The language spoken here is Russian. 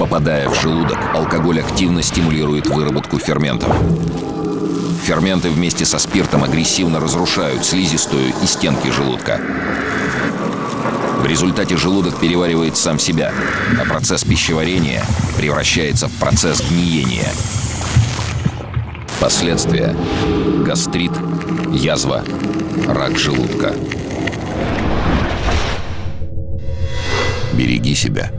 Попадая в желудок, алкоголь активно стимулирует выработку ферментов. Ферменты вместе со спиртом агрессивно разрушают слизистую и стенки желудка. В результате желудок переваривает сам себя, а процесс пищеварения превращается в процесс гниения. Последствия: гастрит, язва, рак желудка. Береги себя.